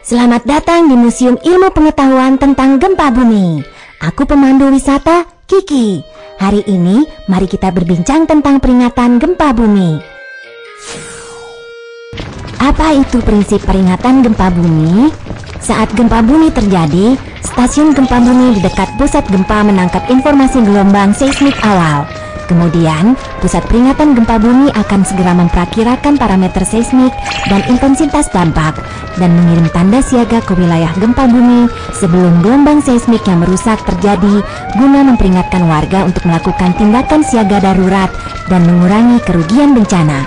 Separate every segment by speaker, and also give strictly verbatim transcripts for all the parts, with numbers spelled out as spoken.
Speaker 1: Selamat datang di Museum Ilmu Pengetahuan tentang Gempa Bumi. Aku pemandu wisata, Kiki. Hari ini, mari kita berbincang tentang peringatan gempa bumi. Apa itu prinsip peringatan gempa bumi? Saat gempa bumi terjadi, stasiun gempa bumi di dekat pusat gempa menangkap informasi gelombang seismik awal. Kemudian, pusat peringatan gempa bumi akan segera memperkirakan parameter seismik dan intensitas dampak dan mengirim tanda siaga ke wilayah gempa bumi sebelum gelombang seismik yang merusak terjadi guna memperingatkan warga untuk melakukan tindakan siaga darurat dan mengurangi kerugian bencana.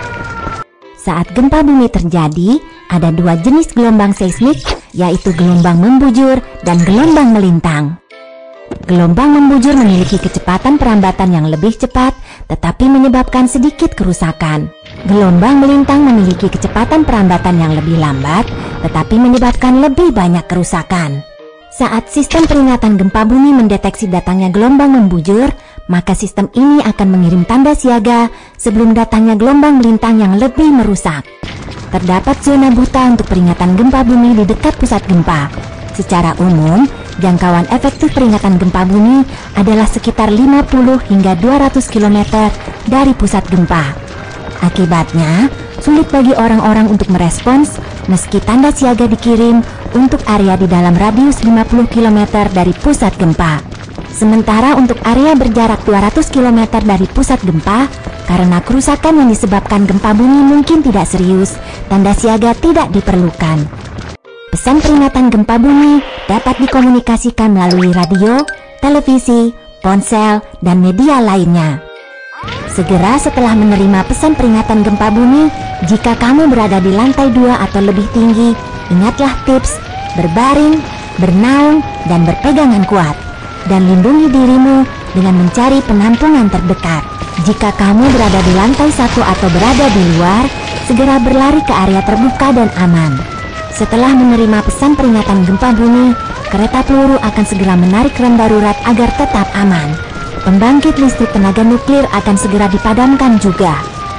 Speaker 1: Saat gempa bumi terjadi, ada dua jenis gelombang seismik, yaitu gelombang membujur dan gelombang melintang. Gelombang membujur memiliki kecepatan perambatan yang lebih cepat, tetapi menyebabkan sedikit kerusakan. Gelombang melintang memiliki kecepatan perambatan yang lebih lambat, tetapi menyebabkan lebih banyak kerusakan. Saat sistem peringatan gempa bumi mendeteksi datangnya gelombang membujur, maka sistem ini akan mengirim tanda siaga sebelum datangnya gelombang melintang yang lebih merusak. Terdapat zona buta untuk peringatan gempa bumi di dekat pusat gempa. Secara umum, jangkauan efektif peringatan gempa bumi adalah sekitar lima puluh hingga dua ratus kilometer dari pusat gempa. Akibatnya, sulit bagi orang-orang untuk merespons meski tanda siaga dikirim untuk area di dalam radius lima puluh kilometer dari pusat gempa. Sementara untuk area berjarak dua ratus kilometer dari pusat gempa, karena kerusakan yang disebabkan gempa bumi mungkin tidak serius, tanda siaga tidak diperlukan. Pesan peringatan gempa bumi dapat dikomunikasikan melalui radio, televisi, ponsel, dan media lainnya. Segera setelah menerima pesan peringatan gempa bumi, jika kamu berada di lantai dua atau lebih tinggi, ingatlah tips berbaring, bernaung, dan berpegangan kuat. Dan lindungi dirimu dengan mencari penampungan terdekat. Jika kamu berada di lantai satu atau berada di luar, segera berlari ke area terbuka dan aman. Setelah menerima pesan peringatan gempa bumi, kereta peluru akan segera menarik rem darurat agar tetap aman. Pembangkit listrik tenaga nuklir akan segera dipadamkan juga.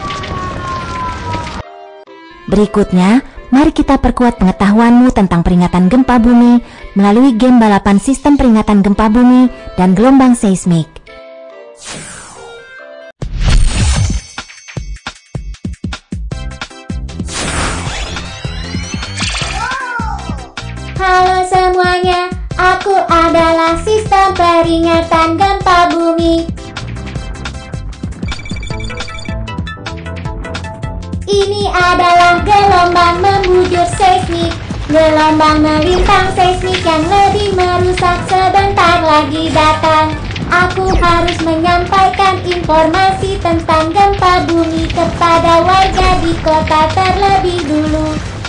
Speaker 1: Berikutnya, mari kita perkuat pengetahuanmu tentang peringatan gempa bumi melalui game balapan sistem peringatan gempa bumi dan gelombang seismik.
Speaker 2: Halo semuanya, aku adalah sistem peringatan gempa bumi. Ini adalah gelombang membujur seismik, gelombang melintang seismik yang lebih merusak sebentar lagi datang. Aku harus menyampaikan informasi tentang gempa bumi kepada warga di kota terlebih dulu.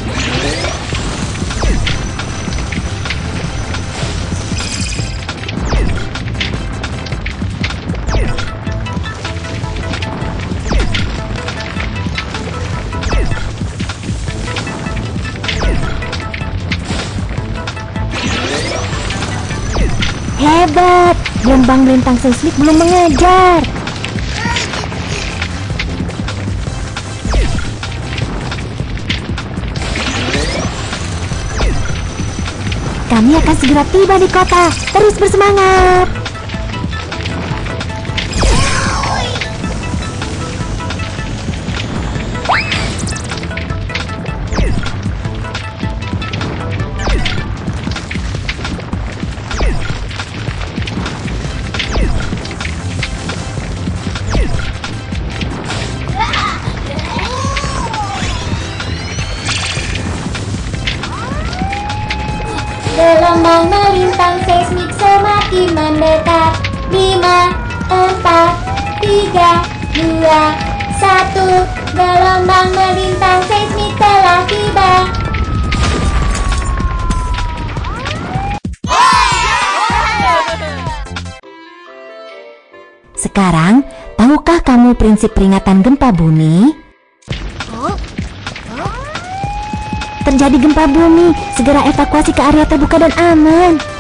Speaker 1: Hebat, gelombang melintang seismik belum mengejar. Kami akan segera tiba di kota. Terus bersemangat.
Speaker 2: Gelombang melintang seismik semakin mendekat. Lima, empat, tiga, dua, satu. Gelombang melintang seismik telah tiba.
Speaker 1: Sekarang, tahukah kamu prinsip peringatan gempa bumi? Terjadi gempa bumi, segera evakuasi ke area terbuka dan aman.